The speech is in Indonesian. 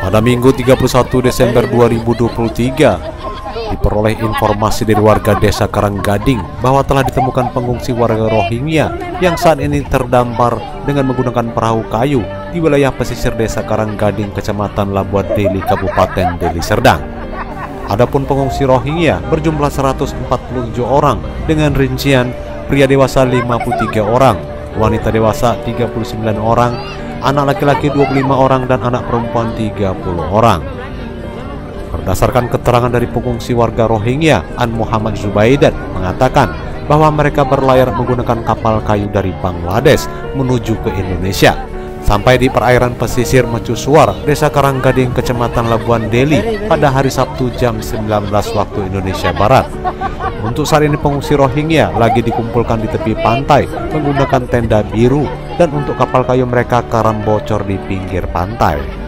Pada Minggu 31 Desember 2023, diperoleh informasi dari warga desa Karanggading bahwa telah ditemukan pengungsi warga Rohingya yang saat ini terdampar dengan menggunakan perahu kayu di wilayah pesisir desa Karanggading, Kecamatan Labuan Deli, Kabupaten Deli Serdang. Adapun pengungsi Rohingya berjumlah 147 orang dengan rincian pria dewasa 53 orang, wanita dewasa 39 orang, anak laki-laki 25 orang, dan anak perempuan 30 orang. Berdasarkan keterangan dari pengungsi warga Rohingya, An Muhammad Zubaidat mengatakan bahwa mereka berlayar menggunakan kapal kayu dari Bangladesh menuju ke Indonesia. Sampai di perairan pesisir Mercusuar, Desa Karanggading, Kecamatan Labuan Deli pada hari Sabtu jam 19 waktu Indonesia Barat. Untuk saat ini pengungsi Rohingya lagi dikumpulkan di tepi pantai menggunakan tenda biru, dan untuk kapal kayu mereka karam bocor di pinggir pantai.